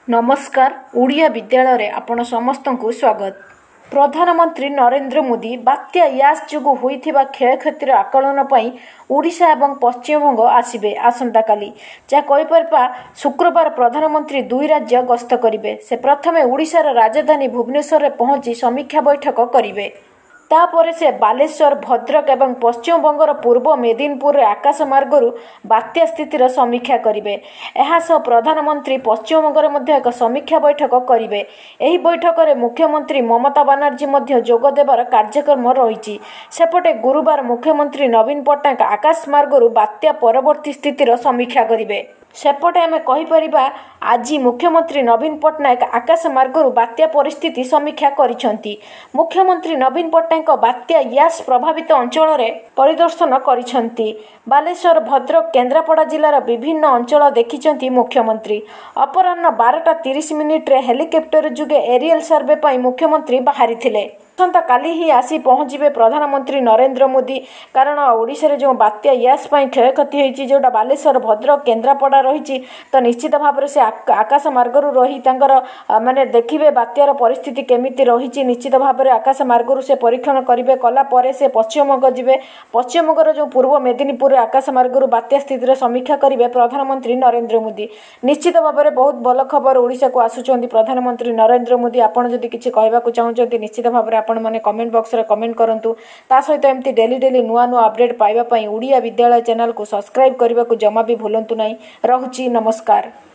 नमस्कार ओडिया विद्यालय आपण समस्त को स्वागत। प्रधानमंत्री नरेंद्र मोदी बात्या यास जोगु होइथिबा क्षयक्षतिर आकलन पई ओडिशा एवं पश्चिमबंग आसिबे आसंता काली जा कहि परबा शुक्रवार प्रधानमंत्री दुई राज्य गस्त करिवे। से प्रथमे ओडिशार राजधानी भुवनेश्वर रे पहुंची समीक्षा बैठक करिवे। तापर से बालेश्वर भद्रक एवं पश्चिमबंगर पूर्व मेदिनीपुर आकाश मार्गरू बात्या स्थितिर समीक्षा करिवे। एहासह प्रधानमंत्री पश्चिमबंगर मध्य एक समीक्षा बैठक करिवे। एही बैठक रे मुख्यमंत्री ममता बनर्जी मध्य जोग देबार कार्यक्रम रहिछि। सेपटे गुरुवार मुख्यमंत्री नवीन पट्टनायक आकाश मार्गरू बात्या परवर्ती स्थितिर समीक्षा करिवे। सेपटे आम कहीपर आज मुख्यमंत्री नवीन पट्टनायक आकाश मार्गरू बात्या परिस्थिति समीक्षा करिसेंती। मुख्यमंत्री नवीन पट्टनायक बात्या यास प्रभावित अंचल रे परिदर्शन करिसेंती। बालेश्वर भद्रक केन्द्रापड़ा जिलार विभिन्न अंचल देखिसेंती मुख्यमंत्री। अपराह्न 12:30 रे हेलिकप्टर जुगे एरियल सर्वे पई मुख्यमंत्री बाहरी थिले। आसंता काली ही आसी पहुंचे प्रधानमंत्री नरेंद्र मोदी, कारण ओडिशा जो बात्या यास क्षयक्षति होती जोटा बालेश्वर भद्रक केन्द्रापड़ा रही तो निश्चित भाव से आकाश मार्गरू रही माने देखिए बात्यार परिस्थिति केमिति रही। निश्चित भाव में आकाश मार्गरू से परीक्षण करेंगे। कलापर से पश्चिमबंग जीवे। पश्चिमबंगर जो पूर्व मेदिनीपुर आकाश मार्गरू बात्या स्थितिर समीक्षा करेंगे प्रधानमंत्री नरेंद्र मोदी। निश्चित भाव में बहुत भल खबर ओडिशा को आसुचंती प्रधानमंत्री नरेंद्र मोदी। आपड़ जदि किछि कहबाकू चाहूचंती निश्चित भाव में आपण माने कमेंट बॉक्स रे कमेंट करंतु। ता सहित एमती डेली नुआ अपडेट पाइबा पई ओडिया विद्यालय चैनल को सब्सक्राइब करने को जमा भी भूलंतु नहीं। रहुची नमस्कार।